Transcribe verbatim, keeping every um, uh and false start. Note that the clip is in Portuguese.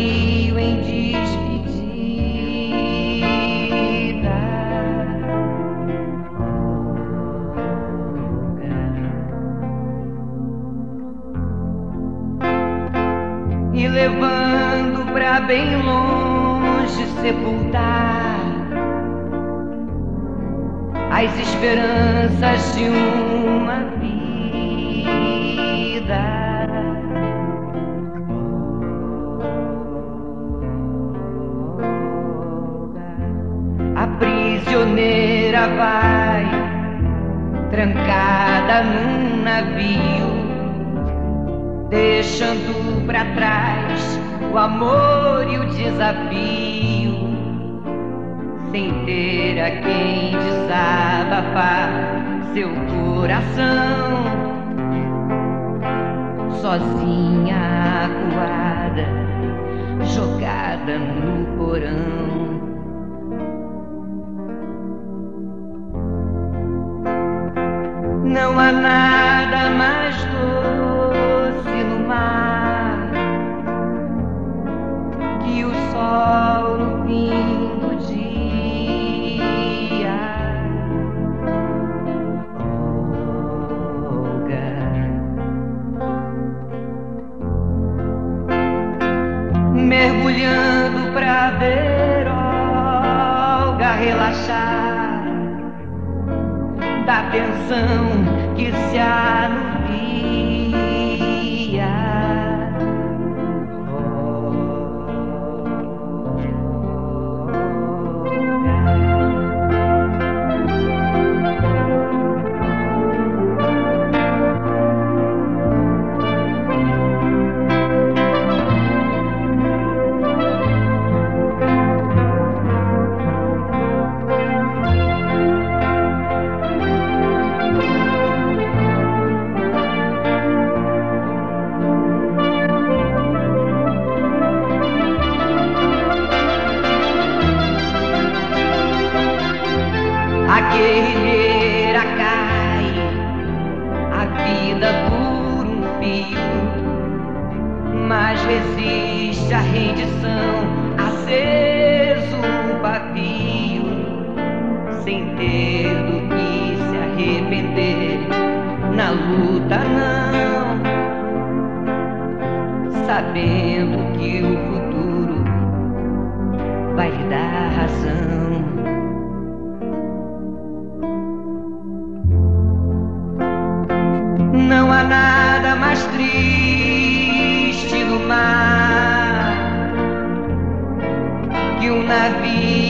navio em despedida. E levando pra bem longe sepultar as esperanças de uma vida. A prisioneira vai trancada num navio, deixando pra trás o amor e o desafio, sem ter a quem desabafar seu coração. Sozinha, acuada, jogada no porão. Não há nada mais doce no mar que o sol no fim do dia. Olga, mergulhando pra ver Olga relaxar da tensão que se anuvia. A guerrilheira cai, a vida por um fio, mas resiste a rendição, aceso o pavio, sem ter do que se arrepender na luta não, sabendo que o futuro vai lhe dar razão. Não há nada mais triste no mar que um navio